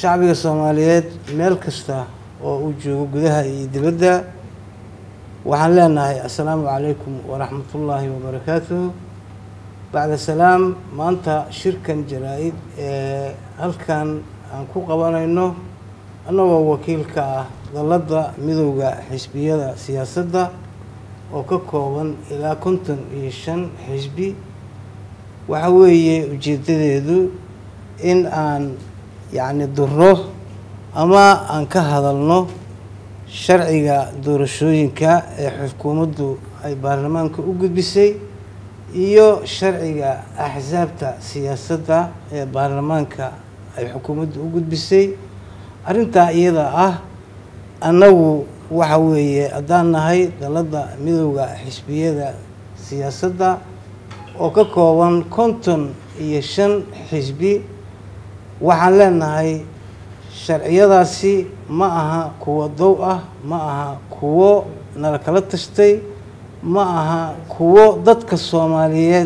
shacbiga Soomaaliyeed meel kasta oo uu joogo gudaha iyo dibadda waxaan leenahay assalaamu calaykum wa rahmatullaahi wa barakaatuh. bacda salaam maanta shirkan jaraa'id halkan aan ku qabanayno annagoo wakiilka ah dalladda midowga xisbiyada siyaasadda oo ka kooban ilaa 55 xisbi. waxa weeye ujeedadeedu in aan durro ama aan ka hadalno sharciga doorashooyinka ee xukuumaddu ay baarlamaanka u gudbisay iyo sharciga axsaabta siyaasadda ee baarlamaanka ay xukuumaddu u gudbisay. arrintaa iyada ah annagu waxa weeye haddaan nahay dalladda midowga xisbiyada siyaasadda oo ka kooban 55 xisbi waxaan leenahay sharciyadaasi ma aha kuwo dow ah, ma aha kuwo nala kala tashtay, ma aha kuwo dadka Soomaaliyeed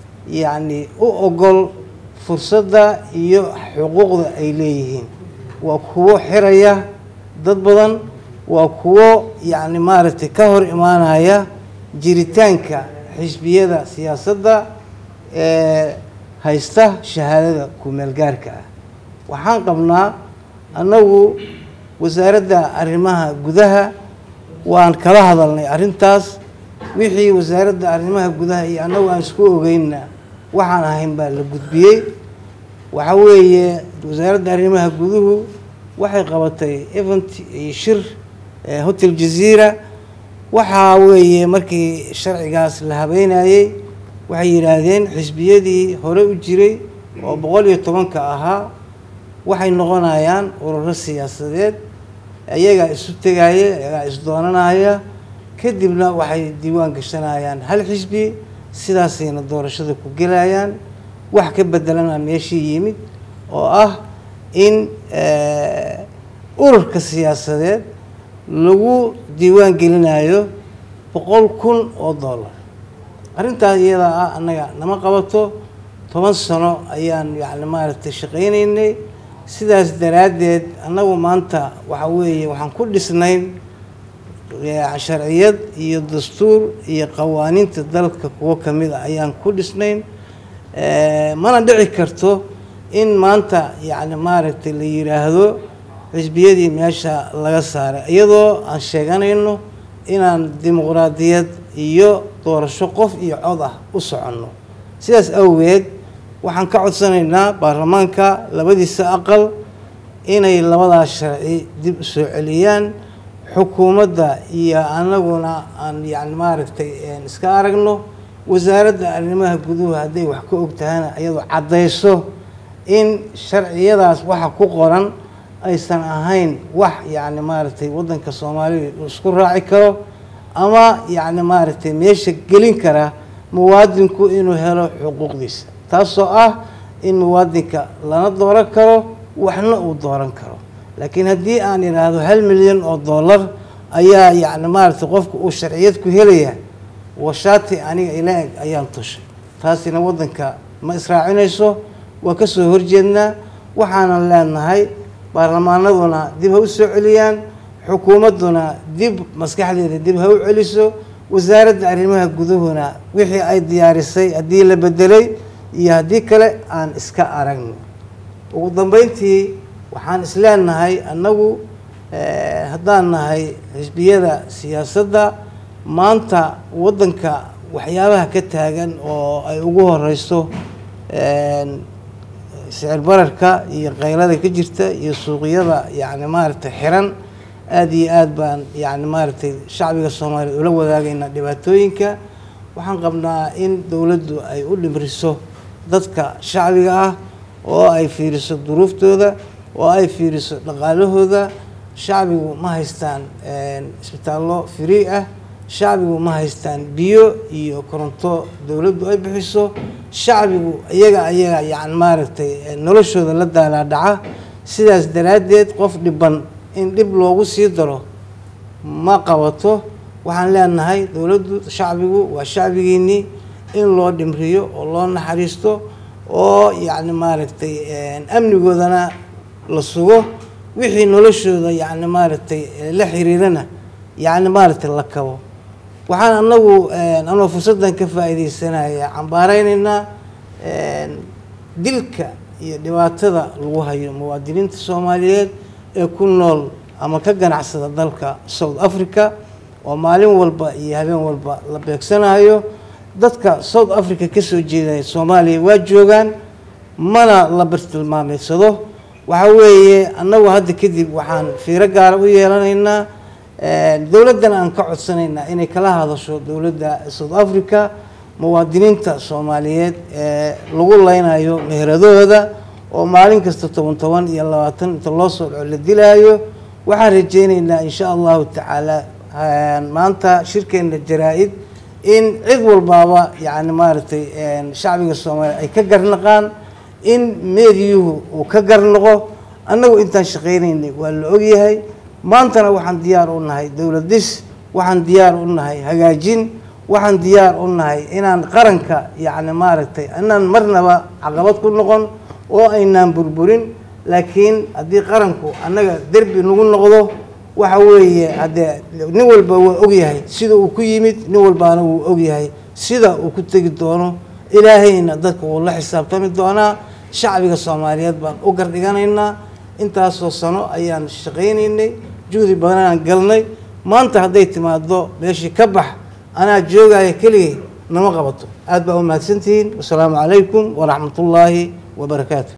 u ogol fursadda iyo xuquuqda ay leeyihiin. waa kuwo xiraya dad badan, waa kuwo ka hor imaanaya jiritaanka xisbiyada siyaasadda ee haysta shahaadada ku meel gaarka ah. waxaan qabnaa annagu wasaaradda arrimaha gudaha waan kala hadalnay arrintaas. wixii wasaaradda arrimaha gudaha iyo annagu aan isku ogeynna waxaan ahayn baa la gudbiyey. waxa weeye wasaaradda arrimaha guduhu waxay qabatay event iyo shir hotel Jazeera. waxa weeye markii sharcigaas la habeynayay waxay yiraahdeen xisbiyadii hore u jiray oo 110 ahaa waxay noqonayaan ururo siyaasadeed ayaga isu tagayay, ayaga is doonanaya, kadibna waxay diiwaan gashanayaan hal xisbi, sidaasina doorashada ku galayaan. wax ka bedelana meeshii yimid oo ah in ururka siyaasadeed lagu diiwaan gelinayo $100,000 oo. arrintaas iyada ah annaga nama qabato. 10 sano ayaan shaqaynaynay. sidaas daraaddeed annagu maanta waxa weeye waxaan ku dhisnayn sharciyad iyo dastuur iyo qawaaniinta dalka kuwo kamid ah ayaan ku dhisnayn. mana dhici karto in maanta la yiraahdo xisbiyadii meesha laga saaray iyadoo aan sheeganayno inaan dimuqraadiyad iyo doorasho qof iyo cod ah u soconno. sidaas awgeed waxaan ka codsanaynaa baarlamaanka labadiisa aqal inay labadaas sharci dib u soo celiyaan. xukuumadda iyo annaguna aan iska aragno. wasaaradda arrimaha guduhu hadday wax ka ogtahana iyadoo caddayso in sharciyadaas waxa ku qoran aysan ahayn wax waddanka Soomaaliya isku raaci karo ama meesha gelin kara muwaadinku inuu helo xuquuqdiisa, taasoo ah in muwaadinka lana dooran karo waxna uu dooran karo. laakiin haddii aan iraahdo $1 milyan ayaa qofku uu sharciyad ku helaya washaati aniga ila eg ayaan tushay, taasina waddanka ma israacinayso. waa ka soo horjeednaa. waxaanan leenahay baarlamaanaduna dib ha u soo celiyaan, xukuumadduna dib maskaxdeeda dib ha u celiso, wasaaradda arrimaha guduhuna wixii ay diyaarisay haddii la bedelay iyo haddii kale aan iska aragno. ugu dambeyntii waxaan isleenahay annagu haddaan nahay xisbiyada siyaasadda maanta waddanka waxyaabaha ka taagan oo ay ugu horeyso sicir bararka iyo qaylada ka jirta iyo suuqyada xiran. aad iyo aad baan shacbiga Soomaaliyeed ula wadaagayna dhibaatooyinka. waxaan qabnaa in dowladdu ay u dhimriso dadka shacbiga ah oo ay fiiriso duruuftooda oo ay fiiriso dhaqaalahooda. shacbigu ma haystaan isbitaallo free ah, shacbigu ma haystaan biyo iyo koronto dowladdu ay bixiso. shacbigu iyaga noloshooda la daalaadhaca. sidaas daraaddeed qof dhiban in dib loogu sii daro ma qabato. waxaan leenahay dowladdu shacbigu waa shacbigiinii in loo dhimriyo oo loo naxariisto oo amnigoodana للسوق وحي نولشوا يعني مارتي لحريرنا يعني مارتي لكوا وحنا أنا فرصة كفاية السنة عن بارين إن دلك دبعتها الوهاي مواطنين الصوماليين يكونوا أما كجن عصر دلك ساوث أفريقيا ومالين والبا يهابين والبا لبيكسنا هيو دتك ساوث أفريقيا كسر جينا الصومالي وجوجان منا لبرت المامي صدو وحوي أنه هذا كذب وحان في رجال ويانا دولتنا أنقعد سنين إن كلا هذا شو دولة ساوث أفريقيا مواطنين الصوماليين لقول لنا هيو مهردو هذا ومالين كستة طوان يلا وطن تلاصق على الدلايو وحرجينا إن شاء الله تعالى ما أنت شركة الجرائد إن عضو البابا يعني مارتي شعبي الصومالي أي كجرنقان إن ميريو وكجرنقو أنه أنت شقيرين والعوجي هاي ما أنت وحن ديار هاي دولة دس وحن ديار هاي هجاجين وحن ديار هاي إن قرنك يعني مارتي أن مرنا عقبات كل نقون وإننا بربرين لكن هذه قرنكو أنك دربي نقول نقضه وحوي هذا نول بوجيهاي سيدا وكيمت نول بانو وجيهاي سيدا وكنت قدونه إلهينا ذاك والله حساب تمد دونا شعبي الصوماليات بان أقرد جانا أنت أصلا أيام الشقين إني جودي بنا قلني ما أنت هديت ما الضوء ليش كبح أنا جوجا كلي نما قبضته أتبعوا ما سنتين والسلام عليكم ورحمة الله وبركاته.